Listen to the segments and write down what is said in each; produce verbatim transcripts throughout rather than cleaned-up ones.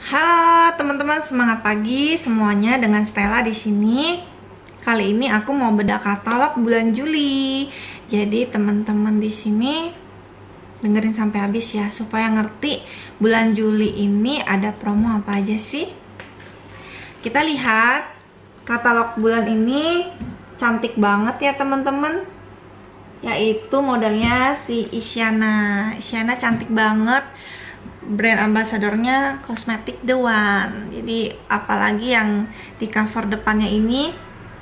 Halo teman-teman, semangat pagi semuanya, dengan Stella di sini. Kali ini aku mau bedah katalog bulan Juli. Jadi teman-teman di sini dengerin sampai habis ya, supaya ngerti bulan Juli ini ada promo apa aja sih. Kita lihat katalog bulan ini cantik banget ya teman-teman. Yaitu modelnya si Isyana. Isyana cantik banget. Brand ambasadornya Cosmetic The One. Jadi apalagi yang di cover depannya ini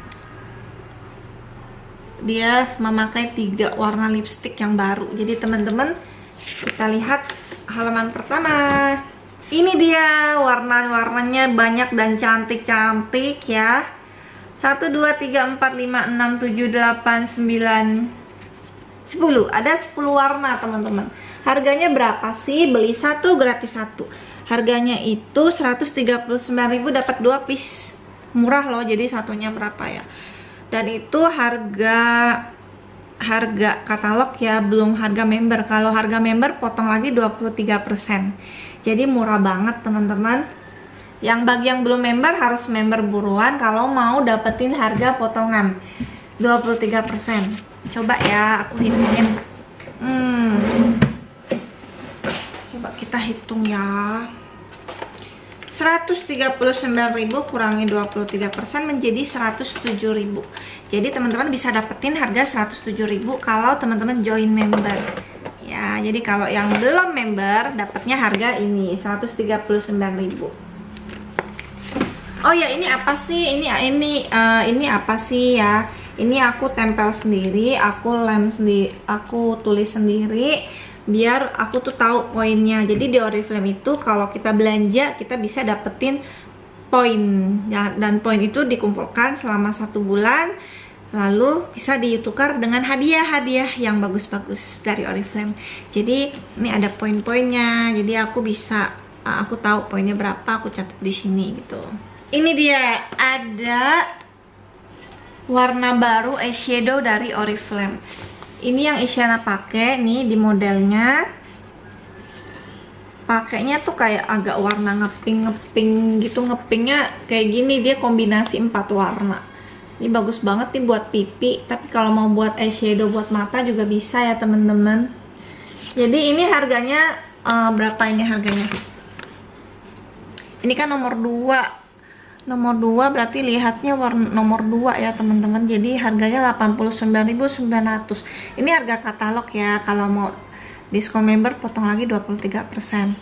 dia memakai tiga warna lipstick yang baru. Jadi teman-teman, kita lihat halaman pertama. Ini dia warna-warnanya banyak dan cantik-cantik ya. Satu, dua, tiga, empat, lima, enam, tujuh, delapan, sembilan, sepuluh. Ada sepuluh warna teman-teman. Harganya berapa sih? Beli satu gratis satu. Harganya itu seratus tiga puluh sembilan ribu, dapat dua piece. Murah loh, jadi satunya berapa ya? Dan itu harga harga katalog ya, belum harga member. Kalau harga member potong lagi dua puluh tiga persen. Jadi murah banget teman-teman. Yang bagi yang belum member harus member buruan kalau mau dapetin harga potongan dua puluh tiga persen. Coba ya aku hitungin. Hmm. Coba kita hitung ya. Seratus tiga puluh sembilan ribu kurangi dua puluh tiga persen menjadi seratus tujuh ribu. Jadi teman-teman bisa dapetin harga seratus tujuh ribu kalau teman-teman join member. Ya, jadi kalau yang belum member dapatnya harga ini seratus tiga puluh sembilan ribu. Oh ya, ini apa sih? Ini ini uh, ini apa sih ya? Ini aku tempel sendiri, aku lem sendiri, aku tulis sendiri biar aku tuh tahu poinnya. Jadi di Oriflame itu kalau kita belanja kita bisa dapetin poin ya, dan poin itu dikumpulkan selama satu bulan, lalu bisa ditukar dengan hadiah-hadiah yang bagus-bagus dari Oriflame. Jadi ini ada poin-poinnya, jadi aku bisa aku tahu poinnya berapa, aku catat di sini gitu. Ini dia, ada warna baru eyeshadow dari Oriflame. Ini yang Isyana pakai nih di modelnya. Pakainya tuh kayak agak warna ngeping-ngeping gitu, ngepingnya kayak gini, dia kombinasi empat warna. Ini bagus banget nih buat pipi, tapi kalau mau buat eyeshadow buat mata juga bisa ya teman-teman. Jadi ini harganya uh, berapa ini harganya? Ini kan nomor dua. Nomor dua berarti lihatnya warna nomor dua ya teman-teman. Jadi harganya delapan puluh sembilan ribu sembilan ratus. Ini harga katalog ya. Kalau mau diskon member potong lagi dua puluh tiga persen.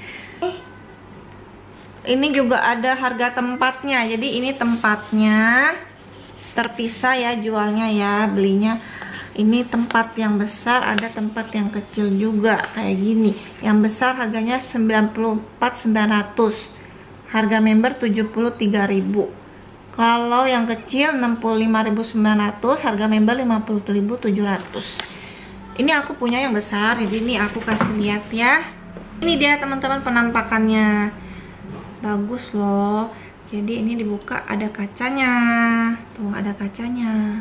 Ini juga ada harga tempatnya. Jadi ini tempatnya terpisah ya jualnya ya, belinya. Ini tempat yang besar, ada tempat yang kecil juga kayak gini. Yang besar harganya sembilan puluh empat ribu sembilan ratus. Harga member tujuh puluh tiga ribu. Kalau yang kecil enam puluh lima ribu sembilan ratus, harga member lima puluh ribu tujuh ratus. Ini aku punya yang besar, jadi ini aku kasih lihat ya. Ini dia teman-teman penampakannya. Bagus loh. Jadi ini dibuka ada kacanya. Tuh, ada kacanya.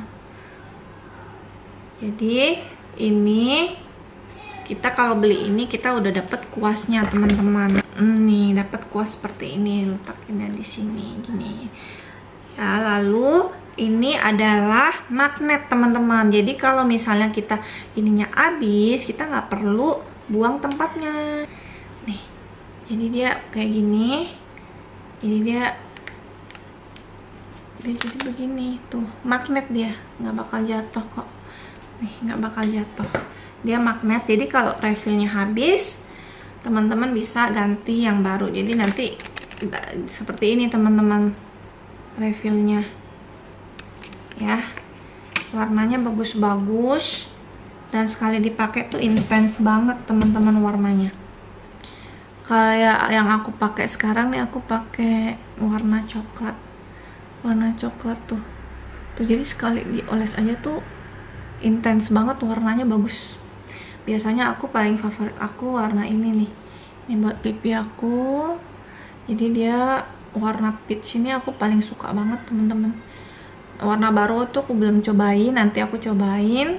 Jadi ini kita kalau beli ini kita udah dapet kuasnya teman-teman. Nih dapat kuas seperti ini, letakinnya di sini gini ya. Lalu ini adalah magnet teman-teman. Jadi kalau misalnya kita ininya habis, kita nggak perlu buang tempatnya nih. Jadi dia kayak gini. Ini dia dia jadi begini tuh, magnet, dia nggak bakal jatuh kok. Nih nggak bakal jatuh, dia magnet. Jadi kalau refillnya habis, teman-teman bisa ganti yang baru. Jadi nanti seperti ini teman-teman refillnya ya. Warnanya bagus-bagus dan sekali dipakai tuh intens banget teman-teman warnanya. Kayak yang aku pakai sekarang nih, aku pakai warna coklat. Warna coklat tuh. Tuh jadi sekali dioles aja tuh intens banget, warnanya bagus. Biasanya aku paling favorit aku warna ini nih. Ini buat pipi aku. Jadi dia warna peach ini aku paling suka banget teman-teman. Warna baru tuh aku belum cobain, nanti aku cobain.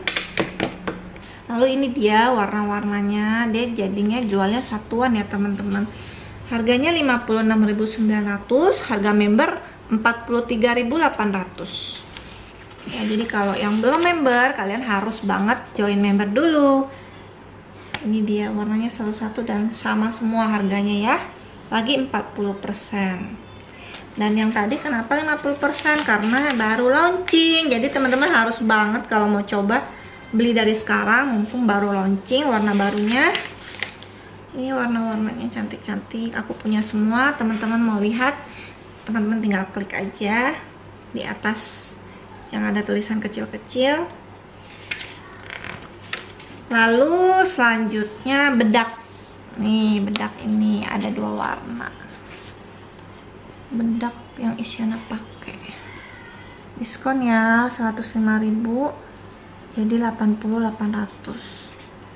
Lalu ini dia warna-warnanya. Dia jadinya jualnya satuan ya teman-teman. Harganya lima puluh enam ribu sembilan ratus, harga member empat puluh tiga ribu delapan ratus. Ya, jadi kalau yang belum member, kalian harus banget join member dulu. Ini dia warnanya satu-satu dan sama semua harganya ya. Lagi empat puluh persen. Dan yang tadi kenapa lima puluh persen? Karena baru launching. Jadi teman-teman harus banget kalau mau coba beli dari sekarang mumpung baru launching warna barunya. Ini warna-warnanya cantik-cantik. Aku punya semua. Teman-teman mau lihat, teman-teman tinggal klik aja di atas yang ada tulisan kecil-kecil. Lalu selanjutnya bedak. Nih, bedak ini ada dua warna. Bedak yang Isyana pakai diskon ya seratus lima ribu jadi delapan puluh delapan ratus.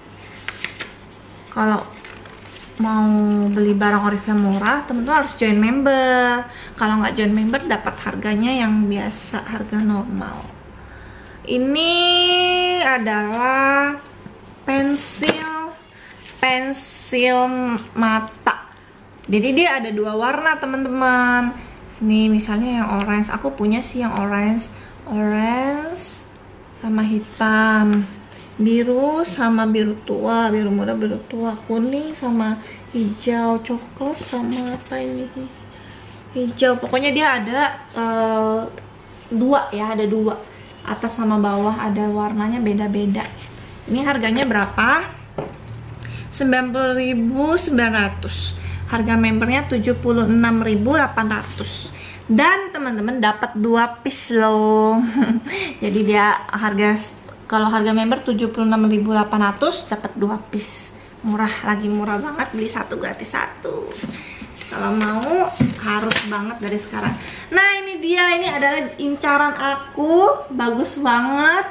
Kalau mau beli barang Oriflame murah, teman-teman harus join member. Kalau nggak join member dapat harganya yang biasa, harga normal. Ini adalah pensil pensil mata. Jadi dia ada dua warna teman-teman. Nih misalnya yang orange, aku punya sih yang orange, orange sama hitam, biru sama biru tua, biru muda biru tua, kuning sama hijau, coklat sama apa ini? Hijau. Pokoknya dia ada uh, dua ya, ada dua. Atas sama bawah ada warnanya beda-beda. Ini harganya berapa? sembilan puluh ribu sembilan ratus. Harga membernya tujuh puluh enam ribu delapan ratus. Dan teman-teman dapat dua piece loh. Jadi dia harga, kalau harga member tujuh puluh enam ribu delapan ratus dapat dua piece. Murah, lagi murah banget, beli satu gratis satu. Kalau mau harus banget dari sekarang. Nah, ini dia, ini adalah incaran aku, bagus banget.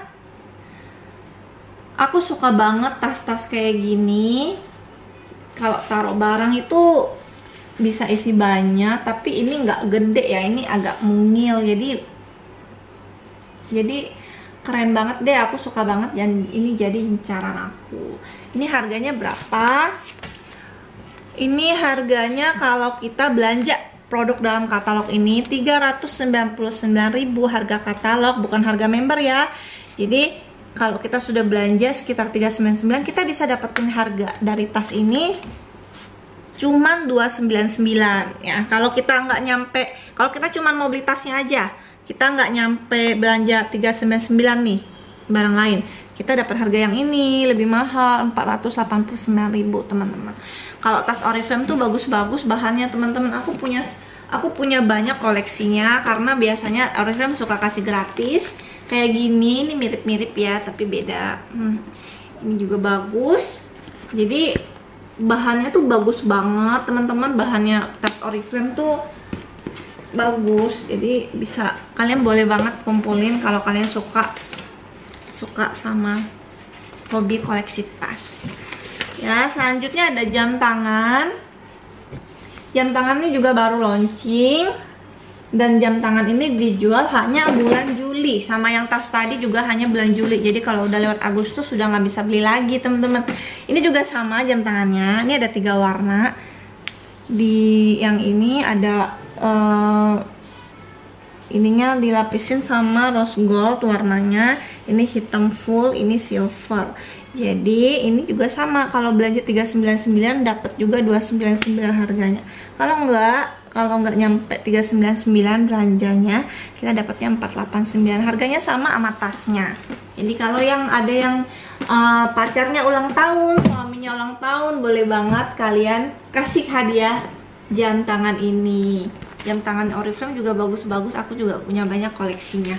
Aku suka banget tas-tas kayak gini. Kalau taruh barang itu bisa isi banyak, tapi ini nggak gede ya, ini agak mungil, jadi jadi keren banget deh, aku suka banget dan ini jadi incaran aku. Ini harganya berapa? Ini harganya kalau kita belanja produk dalam katalog ini tiga ratus sembilan puluh sembilan ribu harga katalog, bukan harga member ya. Jadi kalau kita sudah belanja sekitar tiga ratus sembilan puluh sembilan, kita bisa dapetin harga dari tas ini cuman dua ratus sembilan puluh sembilan ya. Kalau kita nggak nyampe, kalau kita cuman mau beli tasnya aja, kita nggak nyampe belanja tiga ratus sembilan puluh sembilan nih barang lain, kita dapat harga yang ini lebih mahal, empat ratus delapan puluh sembilan ribu teman-teman. Kalau tas Oriflame tuh bagus-bagus bahannya teman-teman. Aku punya aku punya banyak koleksinya karena biasanya Oriflame suka kasih gratis kayak gini. Ini mirip-mirip ya tapi beda. hmm. Ini juga bagus, jadi bahannya tuh bagus banget teman-teman. Bahannya tas Oriflame tuh bagus, jadi bisa, kalian boleh banget kumpulin kalau kalian suka suka sama hobi koleksi tas ya. Selanjutnya ada jam tangan. Jam tangan ini juga baru launching, dan jam tangan ini dijual hanya bulan Juli, sama yang tas tadi juga hanya bulan Juli. Jadi kalau udah lewat Agustus sudah nggak bisa beli lagi teman-teman. Ini juga sama jam tangannya, ini ada tiga warna. Di yang ini ada uh, ininya dilapisin sama rose gold warnanya, ini hitam full, ini silver. Jadi ini juga sama, kalau belanja tiga ratus sembilan puluh sembilan dapat juga dua ratus sembilan puluh sembilan harganya. Kalau enggak, kalau nggak nyampe tiga ratus sembilan puluh sembilan belanjanya, kita dapatnya empat ratus delapan puluh sembilan. Harganya sama sama tasnya. Jadi kalau yang ada yang uh, pacarnya ulang tahun, suaminya ulang tahun, boleh banget kalian kasih hadiah jam tangan ini. Jam tangan Oriflame juga bagus-bagus, aku juga punya banyak koleksinya.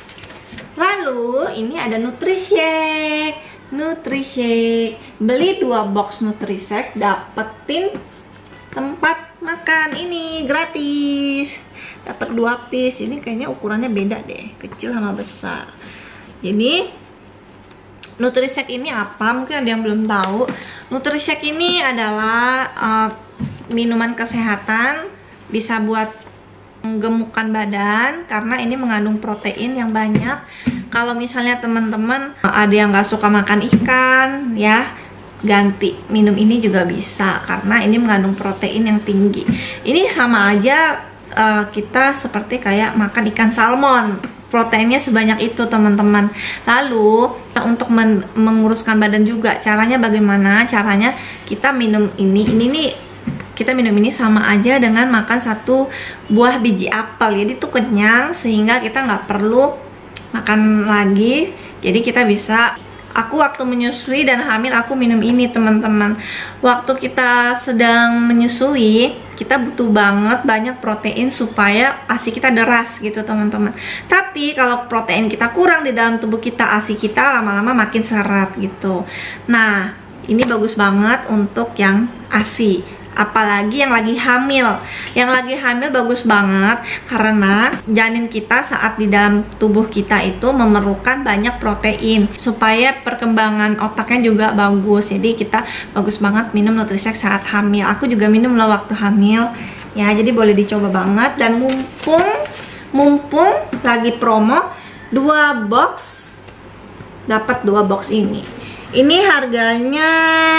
Lalu ini ada Nutri-Shake. Nutri-Shake, beli dua box Nutri-Shake dapetin tempat makan ini gratis. Dapat dua piece. Ini kayaknya ukurannya beda deh, kecil sama besar. Jadi Nutri-Shake ini apa? Mungkin ada yang belum tahu. Nutri-Shake ini adalah uh, minuman kesehatan, bisa buat menggemukkan badan karena ini mengandung protein yang banyak. Kalau misalnya teman-teman ada yang nggak suka makan ikan ya, ganti minum ini juga bisa, karena ini mengandung protein yang tinggi. Ini sama aja uh, kita seperti kayak makan ikan salmon, proteinnya sebanyak itu teman-teman. Lalu untuk men menguruskan badan juga, caranya bagaimana? Caranya kita minum ini, ini nih kita minum ini sama aja dengan makan satu buah biji apel. Jadi tuh kenyang sehingga kita nggak perlu makan lagi. Jadi kita bisa, aku waktu menyusui dan hamil aku minum ini teman-teman. Waktu kita sedang menyusui kita butuh banget banyak protein supaya ASI kita deras gitu teman-teman. Tapi kalau protein kita kurang di dalam tubuh kita, ASI kita lama-lama makin seret gitu. Nah ini bagus banget untuk yang ASI, apalagi yang lagi hamil. Yang lagi hamil bagus banget karena janin kita saat di dalam tubuh kita itu memerlukan banyak protein supaya perkembangan otaknya juga bagus. Jadi kita bagus banget minum Nutrisek saat hamil. Aku juga minum loh waktu hamil ya, jadi boleh dicoba banget. Dan mumpung mumpung lagi promo dua box dapat dua box ini. Ini harganya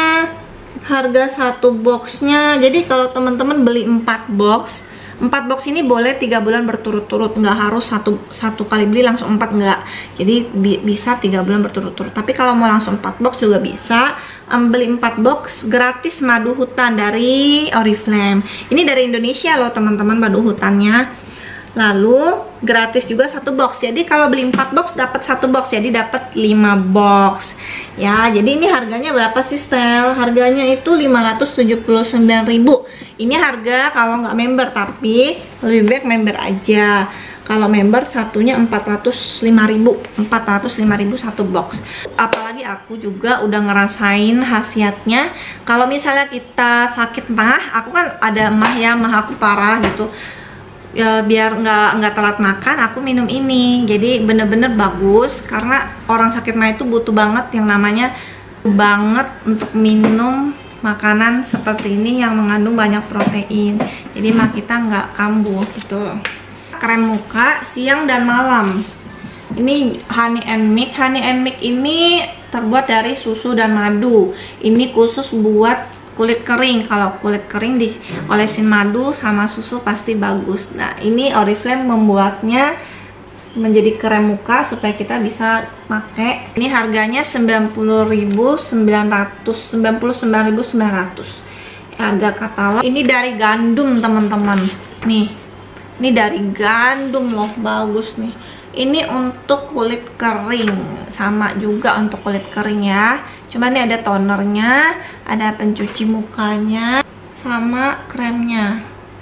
harga satu boxnya, jadi kalau teman-teman beli empat box, empat box ini boleh tiga bulan berturut-turut, nggak harus satu satu kali beli langsung empat, nggak. Jadi bi bisa tiga bulan berturut-turut. Tapi kalau mau langsung empat box juga bisa. Um, beli empat box gratis madu hutan dari Oriflame. Ini dari Indonesia loh teman-teman madu hutannya. Lalu gratis juga satu box. Jadi kalau beli empat box dapat satu box, jadi dapat lima box. Ya, jadi ini harganya berapa sih, Stel? Harganya itu lima ratus tujuh puluh sembilan ribu. Ini harga kalau nggak member, tapi lebih baik member aja. Kalau member satunya empat ratus lima ribu, empat ratus lima ribu satu box. Apalagi aku juga udah ngerasain khasiatnya. Kalau misalnya kita sakit mah, aku kan ada mah ya, mah aku parah gitu. Ya, biar nggak nggak telat makan aku minum ini, jadi bener-bener bagus karena orang sakit mah itu butuh banget yang namanya banget untuk minum makanan seperti ini yang mengandung banyak protein, jadi mah kita nggak kambuh gitu. Krem muka siang dan malam, ini honey and milk. Honey and milk ini terbuat dari susu dan madu. Ini khusus buat kulit kering. Kalau kulit kering diolesin madu sama susu pasti bagus. Nah ini Oriflame membuatnya menjadi krem muka supaya kita bisa pakai. Ini harganya sembilan puluh ribu sembilan ratus, sembilan puluh sembilan ribu sembilan ratus. Harga katalog. Ini dari gandum teman-teman. Nih, ini dari gandum loh, bagus nih. Ini untuk kulit kering, sama juga untuk kulit kering ya. Cuma ini ada tonernya, ada pencuci mukanya, sama kremnya.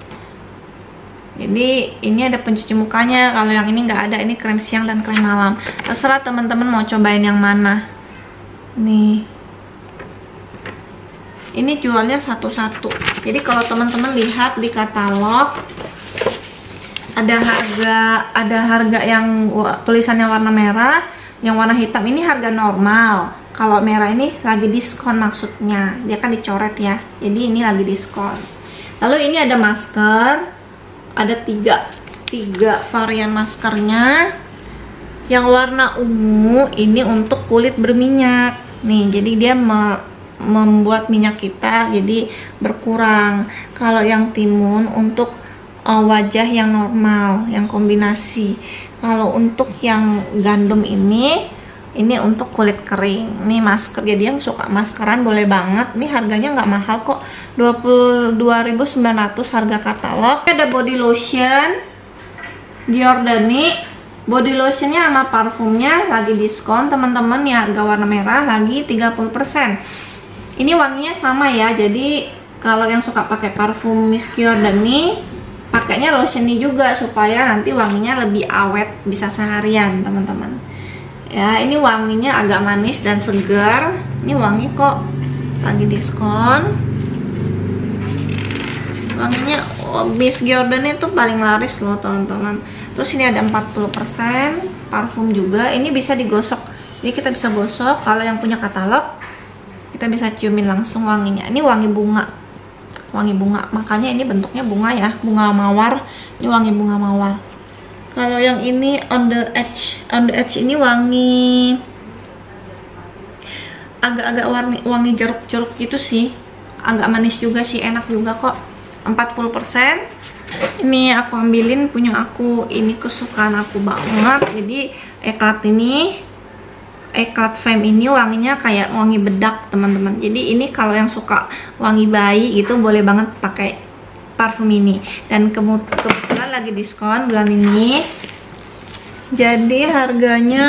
Jadi ini ada pencuci mukanya. Kalau yang ini nggak ada, ini krem siang dan krem malam. Terserah teman-teman mau cobain yang mana. Nih, ini jualnya satu-satu. Jadi kalau teman-teman lihat di katalog, ada harga ada harga yang tulisannya warna merah, yang warna hitam ini harga normal. Kalau merah ini lagi diskon, maksudnya dia kan dicoret ya, jadi ini lagi diskon. Lalu ini ada masker, ada tiga tiga varian maskernya. Yang warna ungu ini untuk kulit berminyak nih, jadi dia me membuat minyak kita jadi berkurang. Kalau yang timun untuk uh, wajah yang normal, yang kombinasi. Kalau untuk yang gandum ini ini untuk kulit kering. Ini masker, jadi yang suka maskeran boleh banget. Ini harganya nggak mahal kok, dua puluh dua ribu sembilan ratus harga katalog. Ada body lotion Giordani, body lotionnya sama parfumnya lagi diskon teman-teman ya, harga warna merah lagi tiga puluh persen. Ini wanginya sama ya, jadi kalau yang suka pakai parfum Miss Giordani, pakainya lotion ini juga supaya nanti wanginya lebih awet, bisa seharian teman-teman. Ya, ini wanginya agak manis dan segar. Ini wangi kok, lagi diskon. Wanginya oh, Miss Giordani itu paling laris loh teman-teman. Terus ini ada empat puluh persen parfum juga. Ini bisa digosok, jadi kita bisa gosok. Kalau yang punya katalog, kita bisa ciumin langsung wanginya. Ini wangi bunga, wangi bunga. Makanya ini bentuknya bunga ya, bunga mawar. Ini wangi bunga mawar. Kalau yang ini on the edge, on the edge ini wangi agak-agak wangi, wangi jeruk-jeruk gitu sih, agak manis juga sih, enak juga kok. Empat puluh persen. Ini aku ambilin punya aku, ini kesukaan aku banget. Jadi eklat ini, eklat femme ini wanginya kayak wangi bedak teman-teman. Jadi ini kalau yang suka wangi bayi itu boleh banget pakai parfum ini. Dan kebetulan lagi diskon bulan ini, jadi harganya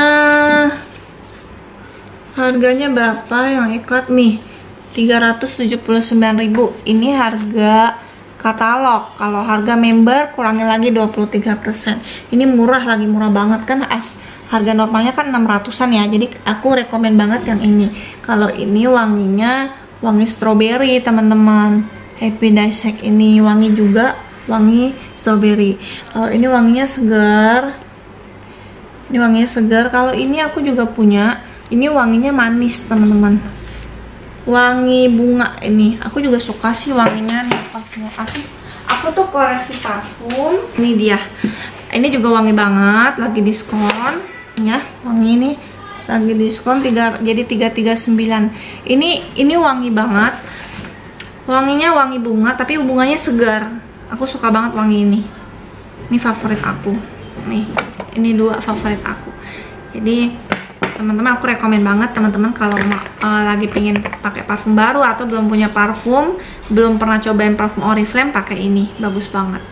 harganya berapa yang eklat nih? tiga ratus tujuh puluh sembilan ribu. Ini harga katalog. Kalau harga member kurangin lagi dua puluh tiga persen. Ini murah, lagi murah banget kan. As harga normalnya kan enam ratusan ya. Jadi aku rekomen banget yang ini. Kalau ini wanginya wangi strawberry teman-teman. Happy Days Hack ini wangi juga wangi strawberry. Kalau ini wanginya segar. Ini wanginya segar. Kalau ini aku juga punya. Ini wanginya manis teman-teman. Wangi bunga ini. Aku juga suka sih wanginya nih pasnya. Aku aku tuh koleksi parfum. Ini dia. Ini juga wangi banget, lagi diskon ya. Wangi ini lagi diskon tiga, jadi tiga ratus tiga puluh sembilan. Ini ini wangi banget. Wanginya wangi bunga tapi bunganya segar. Aku suka banget wangi ini. Ini favorit aku. Nih, ini dua favorit aku. Jadi teman-teman aku rekomen banget teman-teman kalau uh, lagi pengen pakai parfum baru atau belum punya parfum, belum pernah cobain parfum Oriflame, pakai ini, bagus banget.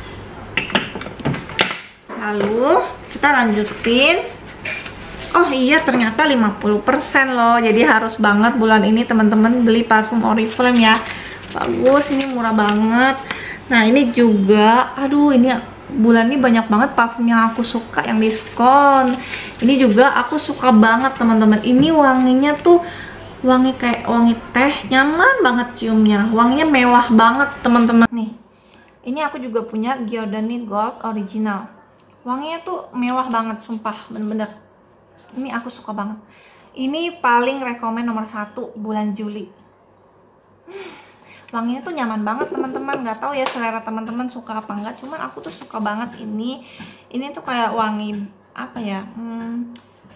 Lalu kita lanjutin. Oh iya, ternyata lima puluh persen loh. Jadi harus banget bulan ini teman-teman beli parfum Oriflame ya. Bagus, ini murah banget. Nah, ini juga aduh ini bulan ini banyak banget parfum yang aku suka yang diskon. Ini juga aku suka banget teman-teman. Ini wanginya tuh wangi kayak wangi teh, nyaman banget ciumnya. Wanginya mewah banget teman-teman. Nih, ini aku juga punya Giordani Gold original. Wanginya tuh mewah banget, sumpah bener-bener. Ini aku suka banget. Ini paling rekomen nomor satu bulan Juli. Wanginya tuh nyaman banget teman-teman. Nggak tahu ya selera teman-teman suka apa enggak, cuman aku tuh suka banget ini. Ini tuh kayak wangi apa ya, hmm,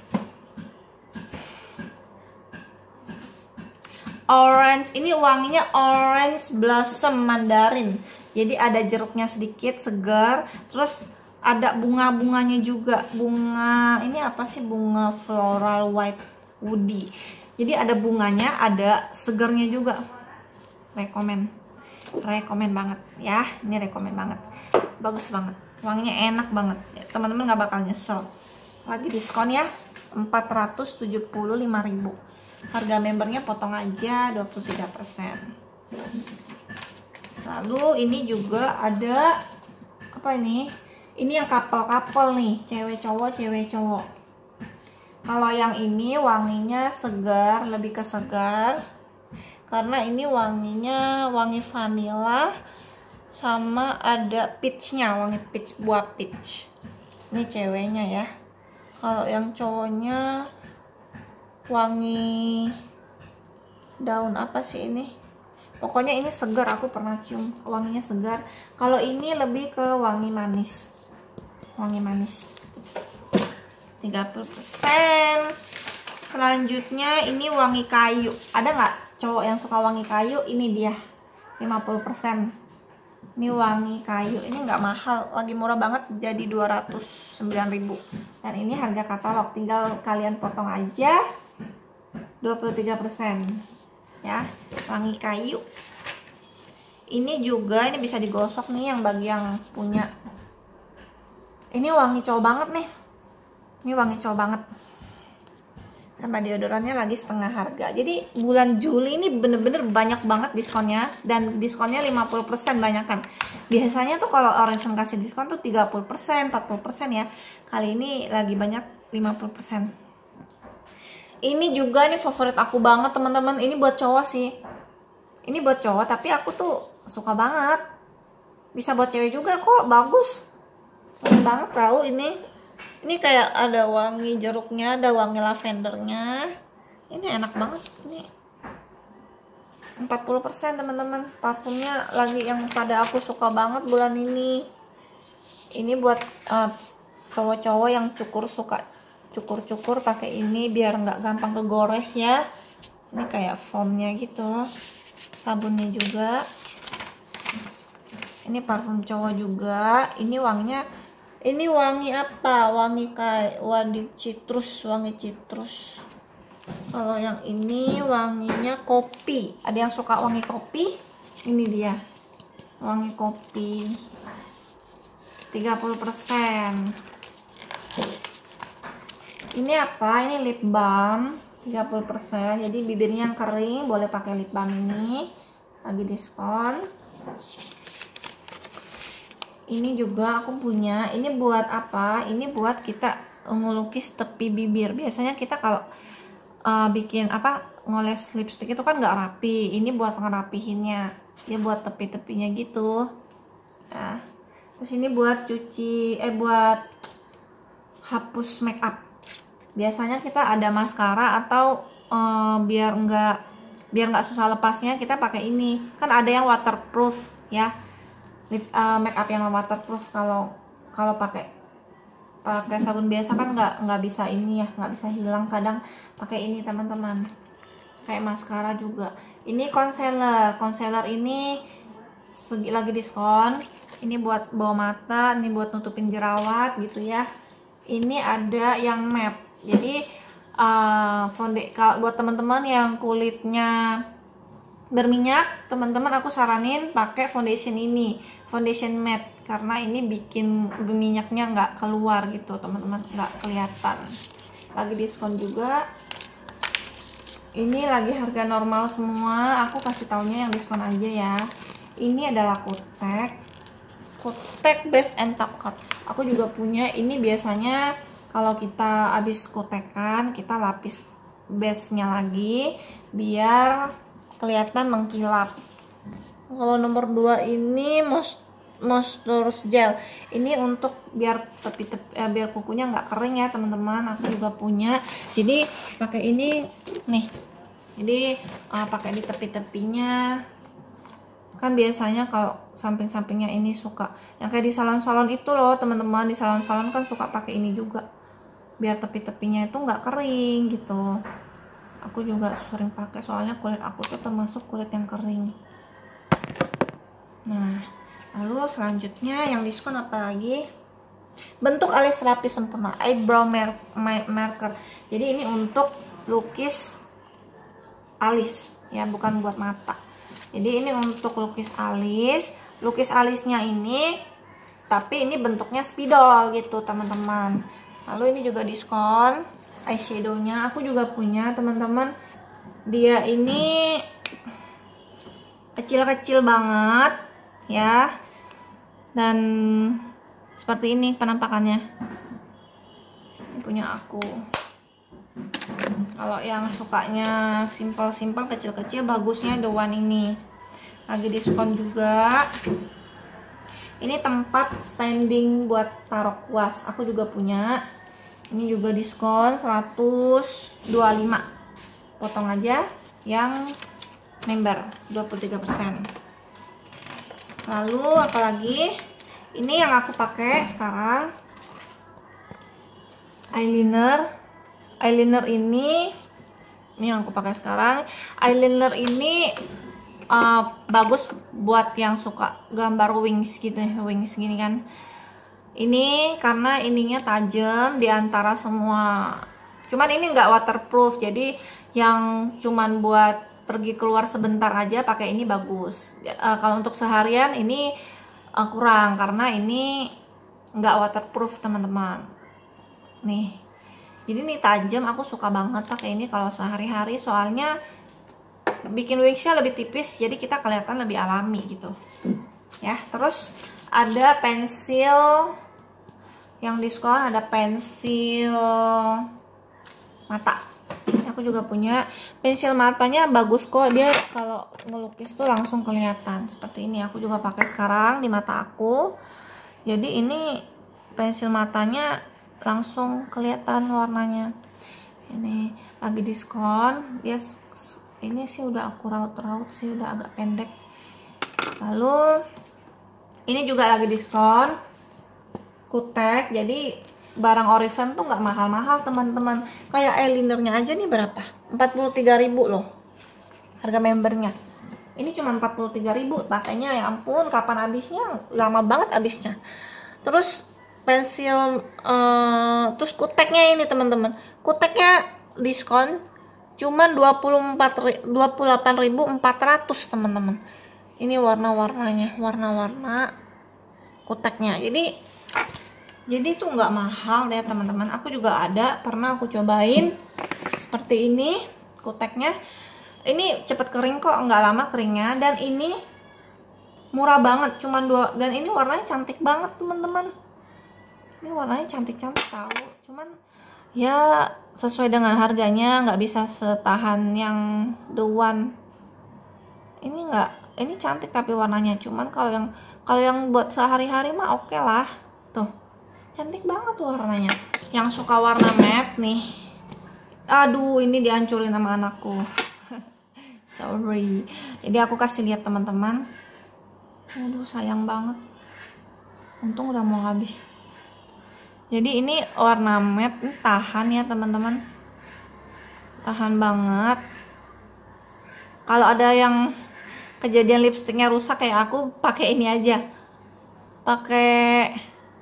orange. Ini wanginya orange blossom mandarin. Jadi ada jeruknya sedikit, segar. Terus ada bunga-bunganya juga. Bunga ini apa sih, bunga floral white woody. Jadi ada bunganya, ada segarnya juga. Rekomen, rekomen banget ya. Ini rekomen banget, bagus banget, wanginya enak banget. Teman-teman nggak bakal nyesel. Lagi diskon ya, empat ratus tujuh puluh lima ribu. Harga membernya potong aja dua puluh tiga persen. Lalu ini juga ada apa ini? Ini yang couple-couple nih, cewek cowok, cewek cowok. Kalau yang ini wanginya segar, lebih ke segar. Karena ini wanginya wangi vanilla sama ada peachnya, wangi peach, buah peach. Ini ceweknya ya. Kalau yang cowoknya wangi daun apa sih ini? Pokoknya ini segar, aku pernah cium, wanginya segar. Kalau ini lebih ke wangi manis. Wangi manis. tiga puluh persen. Selanjutnya ini wangi kayu. Ada nggak cowok yang suka wangi kayu? Ini dia, lima puluh persen. Ini wangi kayu. Ini nggak mahal, lagi murah banget, jadi dua ratus sembilan ribu. Dan ini harga katalog, tinggal kalian potong aja dua puluh tiga persen ya. Wangi kayu. Ini juga, ini bisa digosok nih yang bagi yang punya. Ini wangi cowok banget nih. Ini wangi cowok banget. Sama deodorannya lagi setengah harga. Jadi bulan Juli ini bener-bener banyak banget diskonnya. Dan diskonnya lima puluh persen banyak kan. Biasanya tuh kalau Oriflame kasih diskon tuh tiga puluh persen, empat puluh persen ya. Kali ini lagi banyak lima puluh persen. Ini juga nih favorit aku banget teman-teman. Ini buat cowok sih. Ini buat cowok tapi aku tuh suka banget. Bisa buat cewek juga kok, bagus. Wangi banget tahu ini. Ini kayak ada wangi jeruknya, ada wangi lavendernya. Ini enak banget. Ini empat puluh persen teman-teman. Parfumnya lagi yang pada aku suka banget bulan ini. Ini buat uh, cowok-cowok yang cukur, suka cukur-cukur pakai ini biar nggak gampang kegores ya. Ini kayak foamnya gitu. Sabunnya juga. Ini parfum cowok juga. Ini wanginya, ini wangi apa? Wangi kayak wangi citrus, wangi citrus. Kalau yang ini wanginya kopi. Ada yang suka wangi kopi? Ini dia. Wangi kopi. tiga puluh persen. Ini apa? Ini lip balm tiga puluh persen. Jadi bibirnya yang kering boleh pakai lip balm ini. Lagi diskon. Ini juga aku punya. Ini buat apa? Ini buat kita ngelukis tepi bibir. Biasanya kita kalau uh, bikin apa, ngoles lipstick itu kan nggak rapi. Ini buat ngerapihinnya. Dia buat tepi-tepinya gitu. Nah, terus ini buat cuci, eh buat hapus make up. Biasanya kita ada maskara atau uh, biar nggak biar nggak susah lepasnya, kita pakai ini. Kan ada yang waterproof ya. Lip, uh, make up yang waterproof. Kalau kalau pakai pakai sabun biasa kan nggak nggak bisa ini ya, nggak bisa hilang. Kadang pakai ini teman-teman, kayak maskara juga. Ini concealer. Concealer ini segi, lagi diskon. Ini buat bawah mata, ini buat nutupin jerawat gitu ya. Ini ada yang matte. Jadi uh, foundation buat teman-teman yang kulitnya berminyak, teman-teman aku saranin pakai foundation ini, foundation matte, karena ini bikin minyaknya nggak keluar gitu teman-teman, nggak kelihatan. Lagi diskon juga. Ini lagi harga normal semua, aku kasih taunya yang diskon aja ya. Ini adalah Kutek, Kutek Base and Top Coat. Aku juga punya. Ini biasanya kalau kita habis kutekan, kita lapis base-nya lagi biar kelihatan mengkilap. Kalau nomor dua ini moisture gel. Ini untuk biar tepi-tepi eh, biar kukunya nggak kering ya teman-teman. Aku juga punya. Jadi pakai ini nih. Jadi uh, pakai di tepi-tepinya. Kan biasanya kalau samping-sampingnya ini suka yang kayak di salon-salon itu loh teman-teman. Di salon-salon kan suka pakai ini juga biar tepi-tepinya itu nggak kering gitu. Aku juga sering pakai soalnya kulit aku tuh termasuk kulit yang kering. Nah, lalu selanjutnya yang diskon apa lagi? Bentuk alis rapi sempurna eyebrow marker. Jadi ini untuk lukis alis ya, bukan buat mata. Jadi ini untuk lukis alis. Lukis alisnya ini, tapi ini bentuknya spidol gitu teman-teman. Lalu ini juga diskon. Eyeshadownya aku juga punya teman-teman. Dia ini kecil-kecil banget ya, dan seperti ini penampakannya. Ini punya aku. Kalau yang sukanya simple-simple kecil-kecil, bagusnya the one ini. Lagi diskon juga. Ini tempat standing buat taruh kuas, aku juga punya. Ini juga diskon seratus dua puluh lima. Potong aja yang member dua puluh tiga persen. Lalu apalagi? Ini yang aku pakai sekarang. Eyeliner. Eyeliner ini ini yang aku pakai sekarang. Eyeliner ini uh, bagus buat yang suka gambar wings gitu, wings gini kan. Ini karena ininya tajam di antara semua. Cuman ini nggak waterproof, jadi yang cuman buat pergi keluar sebentar aja pakai ini bagus. Uh, kalau untuk seharian ini uh, kurang karena ini nggak waterproof teman-teman. Nih, jadi ini tajam. Aku suka banget pakai ini kalau sehari-hari, soalnya bikin wingsnya lebih tipis, jadi kita kelihatan lebih alami gitu. Ya, terus ada pensil yang diskon, ada pensil mata. Aku juga punya pensil matanya, bagus kok dia, kalau ngelukis tuh langsung kelihatan seperti ini. Aku juga pakai sekarang di mata aku. Jadi ini pensil matanya langsung kelihatan warnanya. Ini lagi diskon. Dia ini sih udah aku raut-raut sih, udah agak pendek. Lalu ini juga lagi diskon. Kutek, jadi barang Oriflame tuh nggak mahal-mahal teman-teman. Kayak eyelinernya aja nih berapa? empat puluh tiga ribu loh. harga membernya. Ini cuma empat puluh tiga ribu, pakainya ya ampun, kapan habisnya? Lama banget habisnya. Terus pensil, uh, terus kuteknya ini teman-teman, kuteknya diskon cuma dua puluh delapan ribu empat ratus teman-teman. Ini warna-warnanya, warna-warna kuteknya. Jadi jadi tuh nggak mahal ya teman-teman. Aku juga ada, pernah aku cobain seperti ini kuteknya. Ini cepet kering kok, nggak lama keringnya, dan ini murah banget, cuman dua, dan ini warnanya cantik banget teman-teman. Ini warnanya cantik-cantik tahu, cuman ya sesuai dengan harganya, nggak bisa setahan yang the one. Ini nggak, ini cantik tapi warnanya, cuman kalau yang kalau yang buat sehari-hari mah oke okay lah. Tuh, cantik banget tuh warnanya. Yang suka warna matte nih, aduh ini dihancurin sama anakku. Sorry. Jadi aku kasih lihat teman-teman. Aduh sayang banget. Untung udah mau habis. Jadi ini warna matte, ini tahan ya teman-teman. Tahan banget. Kalau ada yang kejadian lipstiknya rusak kayak aku, pakai ini aja. Pakai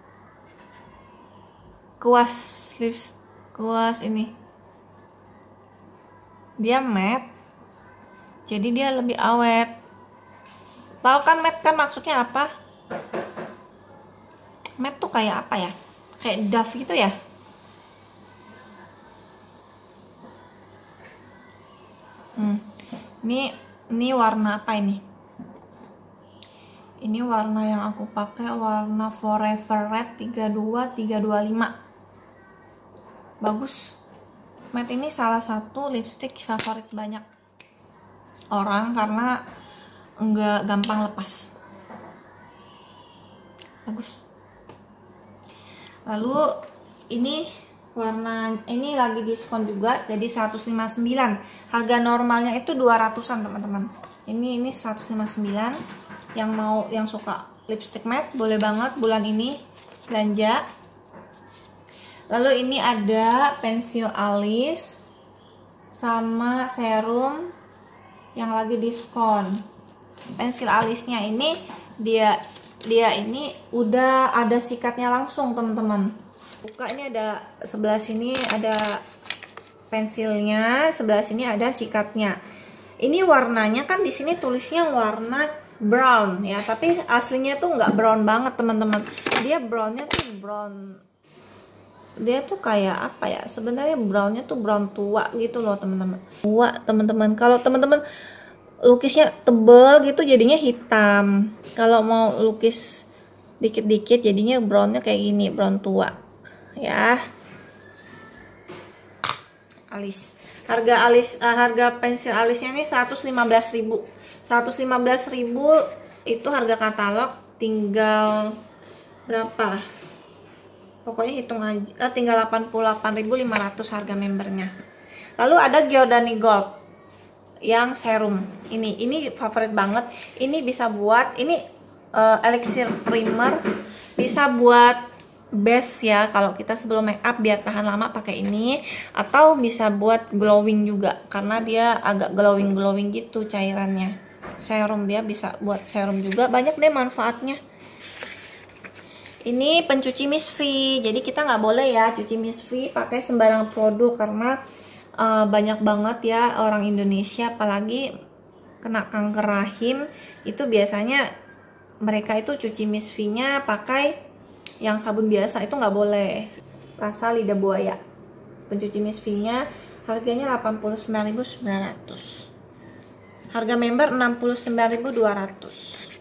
kuas lips, kuas ini. Dia matte. Jadi dia lebih awet. Tahu kan matte kan maksudnya apa? Matte tuh kayak apa ya? Kayak Dove gitu ya? Hmm. Ini ini warna apa ini? Ini warna yang aku pakai warna Forever Red tiga dua tiga dua lima. Bagus. Matte ini salah satu lipstick favorit banyak orang karena enggak gampang lepas. Bagus. Lalu ini warna ini lagi diskon juga, jadi seratus lima puluh sembilan. Harga normalnya itu dua ratusan teman-teman. Ini ini seratus lima puluh sembilan. Yang mau, yang suka lipstick matte boleh banget bulan ini belanja. Lalu ini ada pensil alis sama serum yang lagi diskon. Pensil alisnya ini dia dia ini udah ada sikatnya langsung teman-teman. Buka, ini ada sebelah sini ada pensilnya, sebelah sini ada sikatnya. Ini warnanya kan di sini tulisnya warna brown ya, tapi aslinya tuh nggak brown banget teman-teman. Dia brownnya tuh brown, dia tuh kayak apa ya, sebenarnya brownnya tuh brown tua gitu loh teman-teman. Tua teman-teman. Kalau teman-teman lukisnya tebel gitu jadinya hitam. Kalau mau lukis dikit-dikit jadinya brownnya kayak gini, brown tua ya. Alis, harga alis, uh, harga pensil alisnya ini seratus lima belas ribu. Seratus lima belas ribu itu harga katalog. Tinggal berapa, pokoknya hitung aja, uh, tinggal delapan puluh delapan ribu lima ratus harga membernya. Lalu ada Giordani Gold yang serum ini, ini favorit banget. Ini bisa buat, ini uh, elixir primer, bisa buat base ya kalau kita sebelum make up biar tahan lama pakai ini, atau bisa buat glowing juga karena dia agak glowing glowing gitu cairannya. Serum, dia bisa buat serum juga, banyak deh manfaatnya. Ini pencuci misfi, jadi kita nggak boleh ya cuci misfi pakai sembarang produk karena Uh, banyak banget ya orang Indonesia apalagi kena kanker rahim itu biasanya mereka itu cuci misfinya pakai yang sabun biasa, itu nggak boleh. Rasa lidah buaya pencuci misfinya harganya delapan puluh sembilan ribu sembilan ratus, harga member enam puluh sembilan ribu dua ratus.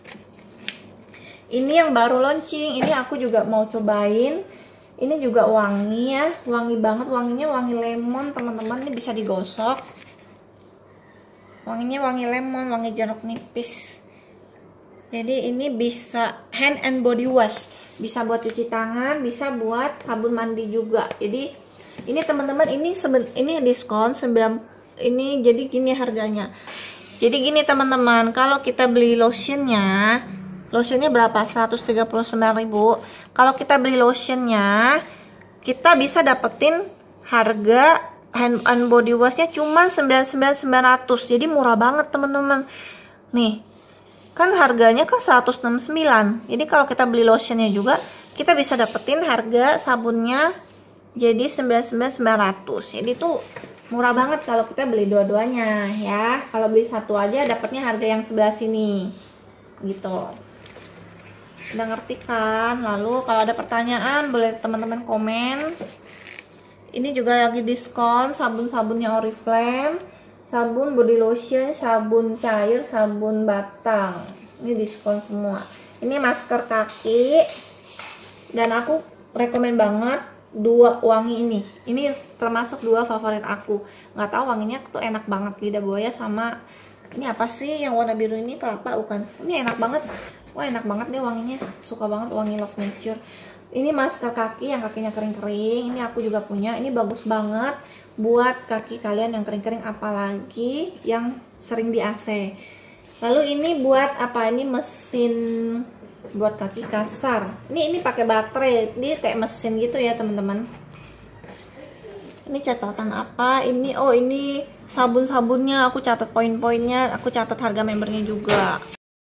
Ini yang baru launching, ini aku juga mau cobain. Ini juga wangi ya, wangi banget, wanginya wangi lemon teman-teman. Ini bisa digosok, wanginya wangi lemon, wangi jeruk nipis. Jadi ini bisa hand and body wash, bisa buat cuci tangan, bisa buat sabun mandi juga. Jadi ini teman-teman, ini seben, ini diskon sembilan, ini jadi gini harganya. Jadi gini teman-teman, kalau kita beli lotionnya, lotionnya berapa? seratus tiga puluh sembilan ribu. Kalau kita beli lotionnya, kita bisa dapetin harga hand and body washnya cuma sembilan puluh sembilan ribu sembilan ratus. Jadi murah banget teman-teman. Nih, kan harganya kan seratus enam puluh sembilan. Jadi kalau kita beli lotionnya juga, kita bisa dapetin harga sabunnya jadi sembilan puluh sembilan ribu sembilan ratus. Jadi tuh murah banget kalau kita beli dua-duanya ya. Kalau beli satu aja dapatnya harga yang sebelah sini. Gitu. Udah ngerti kan? Lalu kalau ada pertanyaan boleh teman-teman komen. Ini juga lagi diskon sabun-sabunnya Oriflame, sabun body lotion, sabun cair, sabun batang. Ini diskon semua. Ini masker kaki. Dan aku rekomen banget dua wangi ini. Ini termasuk dua favorit aku. Nggak tahu wanginya tuh enak banget, lidah buaya sama ini apa sih yang warna biru ini, kelapa bukan? Ini enak banget. Wah, enak banget deh wanginya. Suka banget wangi Love Nature. Ini masker kaki yang kakinya kering-kering. Ini aku juga punya. Ini bagus banget buat kaki kalian yang kering-kering, apalagi yang sering di A C. Lalu ini buat apa? Ini mesin buat kaki kasar. Ini ini pakai baterai. Dia kayak mesin gitu ya, teman-teman. Ini catatan apa? Ini oh, ini sabun-sabunnya. Aku catat poin-poinnya. Aku catat harga membernya juga.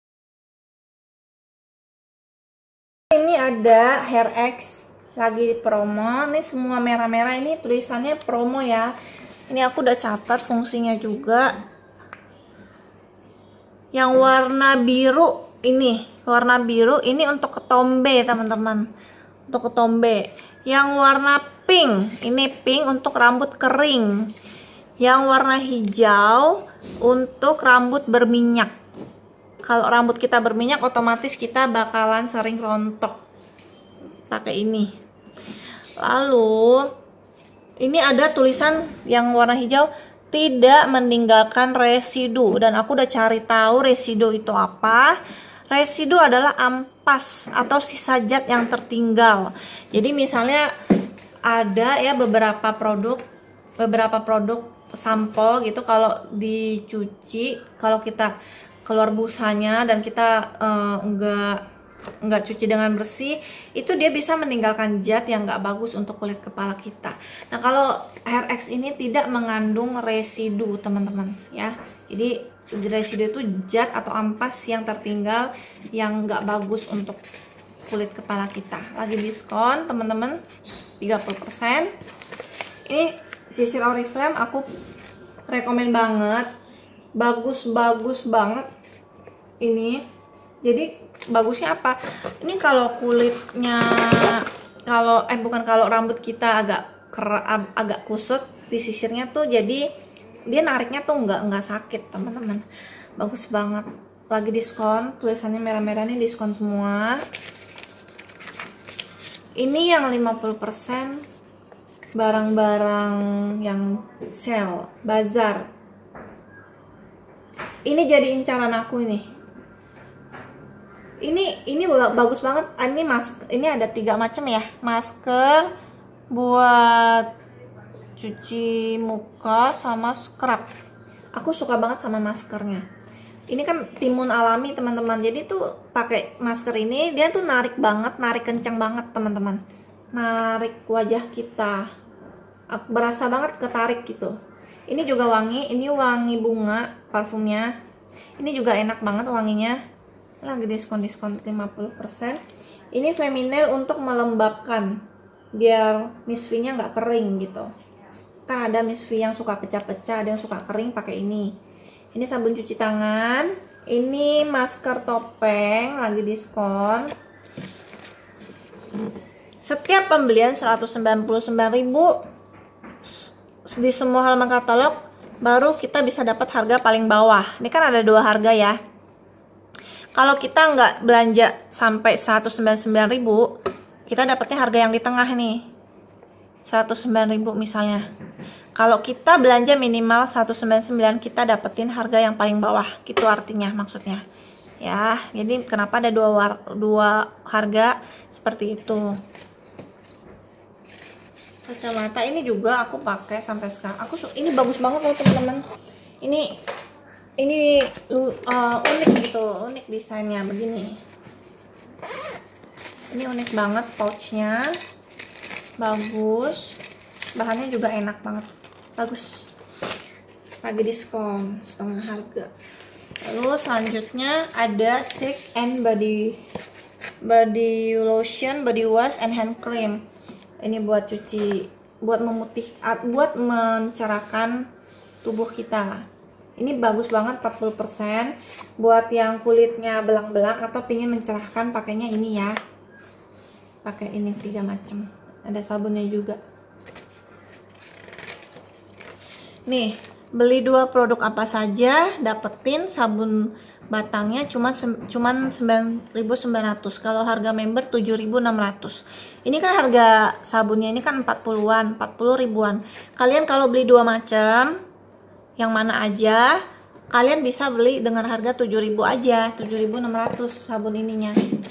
Ini ada Hair X lagi promo. Ini semua merah-merah, ini tulisannya promo ya. Ini aku udah catat fungsinya juga. Yang warna biru ini, warna biru ini untuk ketombe teman-teman, untuk ketombe. Yang warna pink, ini pink untuk rambut kering. Yang warna hijau untuk rambut berminyak. Kalau rambut kita berminyak, otomatis kita bakalan sering rontok pakai ini. Lalu ini ada tulisan yang warna hijau, tidak meninggalkan residu. Dan aku udah cari tahu residu itu apa. Residu adalah ampas atau sisa zat yang tertinggal. Jadi misalnya ada ya beberapa produk, beberapa produk sampo gitu, kalau dicuci, kalau kita keluar busanya dan kita uh, enggak enggak cuci dengan bersih, itu dia bisa meninggalkan zat yang enggak bagus untuk kulit kepala kita. Nah, kalau Hair X ini tidak mengandung residu, teman-teman ya. Jadi residu itu zat atau ampas yang tertinggal yang enggak bagus untuk kulit kepala kita. Lagi diskon, teman-teman, tiga puluh persen. Ini sisir Oriflame aku rekomen banget. Bagus-bagus banget. Ini jadi bagusnya apa? Ini kalau kulitnya, kalau eh bukan kalau rambut kita agak ker, agak kusut di sisirnya tuh, jadi dia nariknya tuh nggak nggak sakit, teman-teman. Bagus banget. Lagi diskon, tulisannya merah-merah, ini diskon semua. Ini yang lima puluh persen barang-barang yang sale bazar. Ini jadi incaran aku ini. Ini ini bagus banget. Ini masker, ini ada tiga macam ya. Masker buat cuci muka sama scrub. Aku suka banget sama maskernya. Ini kan timun alami, teman-teman. Jadi tuh pakai masker ini dia tuh narik banget, narik kenceng banget, teman-teman. Narik wajah kita. Aku berasa banget ketarik gitu. Ini juga wangi, ini wangi bunga parfumnya. Ini juga enak banget wanginya. Lagi diskon-diskon lima puluh persen. Ini feminine untuk melembabkan biar Miss V-nya nggak kering gitu. Kan ada Miss V yang suka pecah-pecah, ada yang suka kering, pakai ini. Ini sabun cuci tangan. Ini masker topeng lagi diskon. Setiap pembelian seratus sembilan puluh sembilan ribu di semua halaman katalog, baru kita bisa dapat harga paling bawah. Ini kan ada dua harga ya. Kalau kita nggak belanja sampai seratus sembilan puluh sembilan ribu, kita dapatnya harga yang di tengah nih, seratus sembilan ribu misalnya. Kalau kita belanja minimal seratus sembilan puluh sembilan, kita dapetin harga yang paling bawah, gitu artinya maksudnya ya. Jadi kenapa ada dua war, dua harga seperti itu. Kacamata ini juga aku pakai sampai sekarang. Aku ini bagus banget loh, teman-teman. Ini ini uh, unik gitu, unik desainnya begini. Ini unik banget, pouchnya bagus, bahannya juga enak banget. bagus, lagi diskon setengah harga. Lalu selanjutnya ada Silk and Body body lotion, body wash and hand cream. Ini buat cuci, buat memutih, buat mencerahkan tubuh kita. Ini bagus banget, empat puluh persen. Buat yang kulitnya belang-belang atau pingin mencerahkan, pakainya ini ya. Pakai ini tiga macam. Ada sabunnya juga. Nih, beli dua produk apa saja, dapetin sabun batangnya cuma cuman sembilan ribu sembilan ratus. Kalau harga member tujuh ribu enam ratus. Ini kan harga sabunnya ini kan empat puluhan, empat puluh ribuan. Kalian kalau beli dua macam, yang mana aja, kalian bisa beli dengan harga tujuh ribu aja, tujuh ribu enam ratus sabun ininya.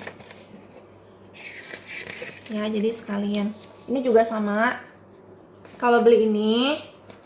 Ya, jadi sekalian. Ini juga sama. Kalau beli ini,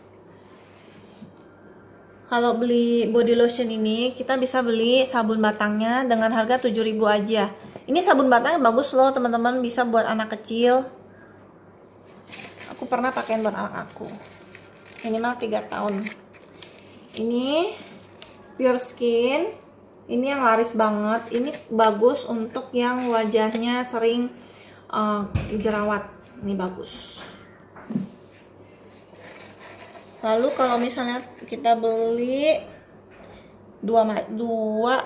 kalau beli body lotion ini, kita bisa beli sabun batangnya dengan harga tujuh ribu aja. Ini sabun batangnya bagus loh, teman-teman, bisa buat anak kecil. Aku pernah pakein buat anak aku. Minimal tiga tahun. Ini Pure Skin. Ini yang laris banget. Ini bagus untuk yang wajahnya sering uh, jerawat. Ini bagus. Lalu kalau misalnya kita beli dua dua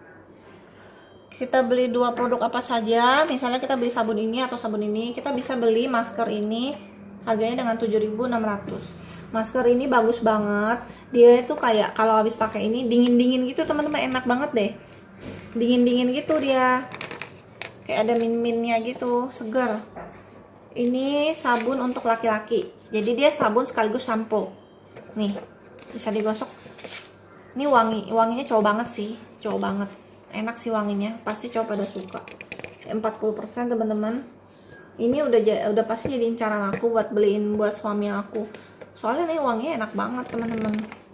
kita beli dua produk apa saja, misalnya kita beli sabun ini atau sabun ini, kita bisa beli masker ini harganya dengan tujuh ribu enam ratus. Masker ini bagus banget. Dia itu kayak kalau habis pakai ini dingin-dingin gitu, teman-teman, enak banget deh. Dingin-dingin gitu dia. Kayak ada min-minnya gitu, seger. Ini sabun untuk laki-laki. Jadi dia sabun sekaligus sampo. Nih, bisa digosok. Ini wangi, wanginya cowok banget sih, cowok banget. Enak sih wanginya, pasti cowok pada suka. empat puluh persen, teman-teman. Ini udah udah pasti jadi incaran aku buat beliin buat suami aku. Soalnya nih wanginya enak banget, teman-teman.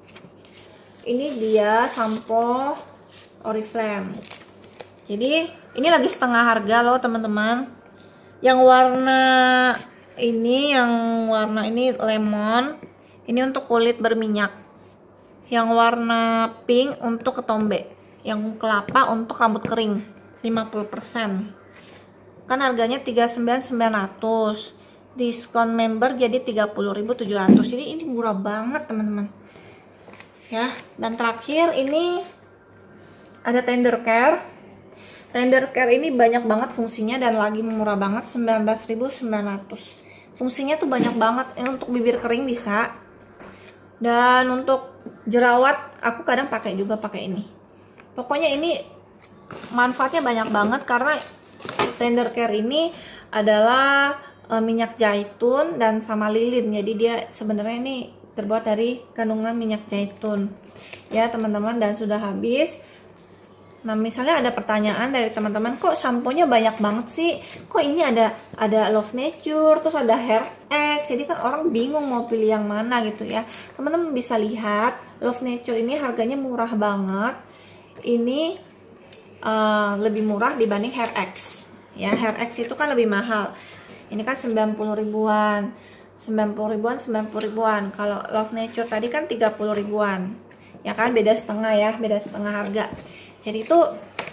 Ini dia sampo Oriflame. Jadi, ini lagi setengah harga loh, teman-teman. Yang warna ini, yang warna ini lemon. Ini untuk kulit berminyak. Yang warna pink untuk ketombe. Yang kelapa untuk rambut kering. lima puluh persen. Kan harganya tiga puluh sembilan ribu sembilan ratus. Diskon member jadi tiga puluh ribu tujuh ratus. Jadi ini murah banget, teman-teman. Ya, dan terakhir ini ada Tender Care. Tender Care ini banyak banget fungsinya dan lagi murah banget, sembilan belas ribu sembilan ratus. Fungsinya tuh banyak banget. Ini untuk bibir kering bisa. Dan untuk jerawat aku kadang pakai juga pakai ini. Pokoknya ini manfaatnya banyak banget karena Tender Care ini adalah e, minyak zaitun dan sama lilin. Jadi dia sebenarnya ini terbuat dari kandungan minyak zaitun. Ya, teman-teman, dan sudah habis. Nah, misalnya ada pertanyaan dari teman-teman, kok samponya banyak banget sih? Kok ini ada ada Love Nature, terus ada Hair X. Jadi kan orang bingung mau pilih yang mana gitu ya. Teman-teman bisa lihat, Love Nature ini harganya murah banget. Ini uh, lebih murah dibanding Hair X. Ya, Hair X itu kan lebih mahal. Ini kan sembilan puluh ribuan. sembilan puluh ribuan, sembilan puluh ribuan. Kalau Love Nature tadi kan tiga puluh ribuan. Ya kan, beda setengah ya, beda setengah harga. Jadi itu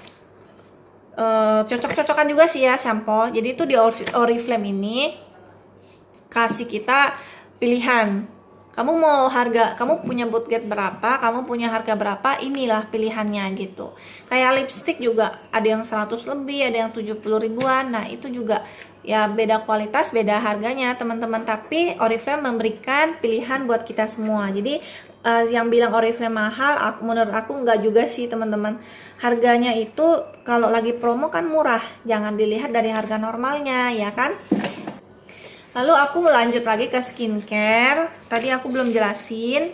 uh, cocok-cocokan juga sih ya shampoo. Jadi itu di Oriflame ini kasih kita pilihan. Kamu mau harga, kamu punya budget berapa, kamu punya harga berapa, inilah pilihannya gitu. Kayak lipstick juga ada yang seratus lebih, ada yang tujuh puluh ribuan. Nah, itu juga ya beda kualitas, beda harganya, teman-teman. Tapi Oriflame memberikan pilihan buat kita semua. Jadi Uh, yang bilang Oriflame mahal, aku, menurut aku enggak juga sih, teman-teman. Harganya itu kalau lagi promo kan murah, jangan dilihat dari harga normalnya, ya kan? Lalu aku lanjut lagi ke skincare. Tadi aku belum jelasin.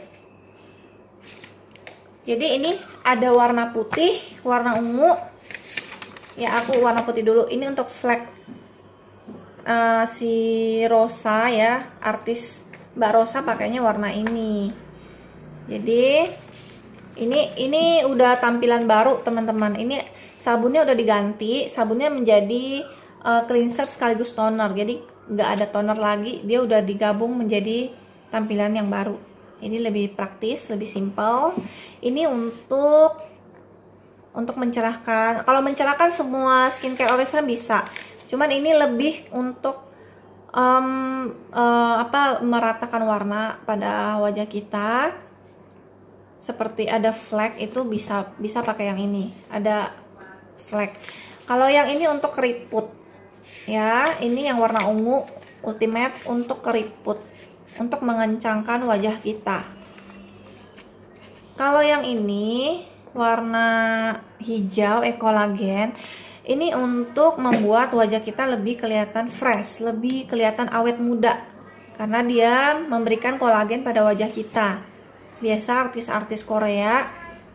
Jadi ini ada warna putih, warna ungu. Ya, aku warna putih dulu. Ini untuk flek uh, si Rosa ya, artis Mbak Rosa pakainya warna ini. Jadi ini ini udah tampilan baru, teman-teman. Ini sabunnya udah diganti, sabunnya menjadi uh, cleanser sekaligus toner. Jadi nggak ada toner lagi, dia udah digabung menjadi tampilan yang baru. Ini lebih praktis, lebih simple. Ini untuk untuk mencerahkan. Kalau mencerahkan semua skincare Oriflame bisa. Cuman ini lebih untuk um, uh, apa meratakan warna pada wajah kita. Seperti ada flek itu bisa bisa pakai yang ini. Ada flek. Kalau yang ini untuk keriput. Ya, ini yang warna ungu Ultimate untuk keriput. Untuk mengencangkan wajah kita. Kalau yang ini warna hijau ekolagen, ini untuk membuat wajah kita lebih kelihatan fresh, lebih kelihatan awet muda, karena dia memberikan kolagen pada wajah kita. Biasa artis-artis Korea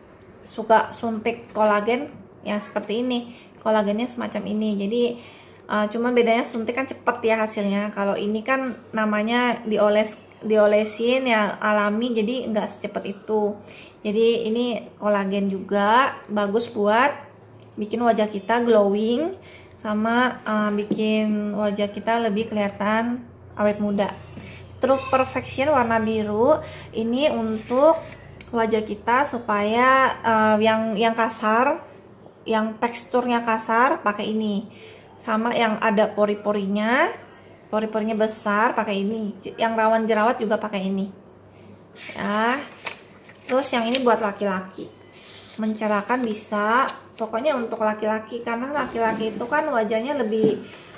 suka suntik kolagen ya seperti ini, kolagennya semacam ini. Jadi uh, cuman bedanya suntik kan cepet ya hasilnya. Kalau ini kan namanya dioles diolesin ya alami, jadi nggak secepat itu. Jadi ini kolagen juga bagus buat bikin wajah kita glowing sama uh, bikin wajah kita lebih kelihatan awet muda. True Perfection warna biru ini untuk wajah kita supaya uh, yang yang kasar, yang teksturnya kasar pakai ini. Sama yang ada pori-porinya, pori-porinya besar pakai ini. Yang rawan jerawat juga pakai ini. Ya. Terus yang ini buat laki-laki. Mencerahkan bisa. Pokoknya untuk laki-laki, karena laki-laki itu kan wajahnya lebih,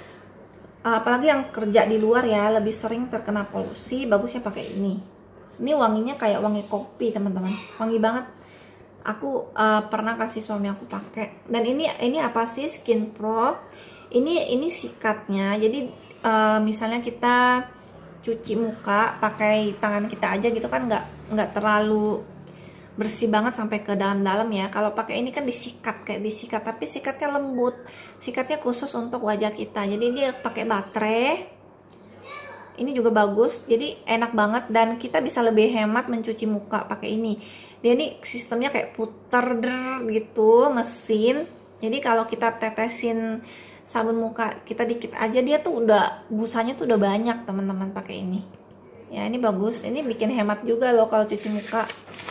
apalagi yang kerja di luar ya, lebih sering terkena polusi. Bagusnya pakai ini. Ini wanginya kayak wangi kopi teman-teman, wangi banget. Aku uh, pernah kasih suami aku pakai. Dan ini ini apa sih, Skin Pro. Ini ini sikatnya. Jadi uh, misalnya kita cuci muka pakai tangan kita aja gitu kan, nggak nggak terlalu bersih banget sampai ke dalam-dalam ya. Kalau pakai ini kan disikat, kayak disikat, tapi sikatnya lembut. Sikatnya khusus untuk wajah kita. Jadi dia pakai baterai. Ini juga bagus. Jadi enak banget dan kita bisa lebih hemat mencuci muka pakai ini. Dia ini sistemnya kayak puter gitu, mesin. Jadi kalau kita tetesin sabun muka kita dikit aja, dia tuh udah busanya tuh udah banyak teman-teman pakai ini. Ya ini bagus. Ini bikin hemat juga loh kalau cuci muka.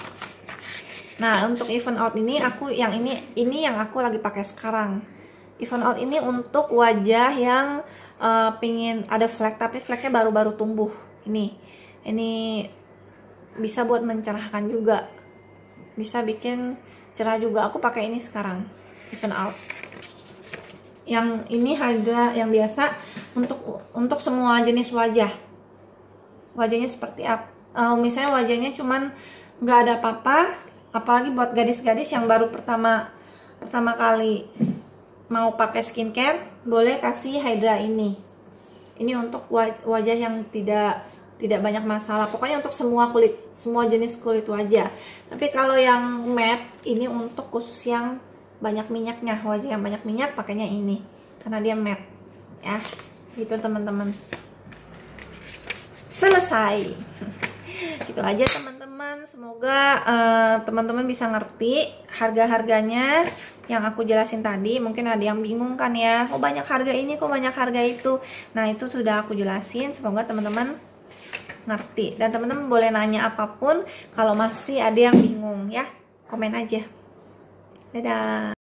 Nah untuk Even Out ini aku yang ini ini yang aku lagi pakai sekarang. Even Out ini untuk wajah yang uh, pingin ada flek tapi fleknya baru-baru tumbuh. Ini ini bisa buat mencerahkan juga, bisa bikin cerah juga. Aku pakai ini sekarang, Even Out. Yang ini Hydra yang biasa untuk untuk semua jenis wajah. Wajahnya seperti apa? Uh, misalnya wajahnya cuman nggak ada apa-apa. Apalagi buat gadis-gadis yang baru pertama pertama kali mau pakai skincare, boleh kasih Hydra ini. Ini untuk wajah yang tidak tidak banyak masalah. Pokoknya untuk semua kulit, semua jenis kulit wajah. Tapi kalau yang matte ini untuk khusus yang banyak minyaknya, wajah yang banyak minyak pakainya ini karena dia matte. Ya, gitu teman-teman. Selesai. Gitu aja teman-teman, semoga teman-teman uh, bisa ngerti harga-harganya yang aku jelasin tadi. Mungkin ada yang bingung kan ya, kok banyak harga ini, kok banyak harga itu. Nah itu sudah aku jelasin, semoga teman-teman ngerti. Dan teman-teman boleh nanya apapun kalau masih ada yang bingung ya, komen aja. Dadah.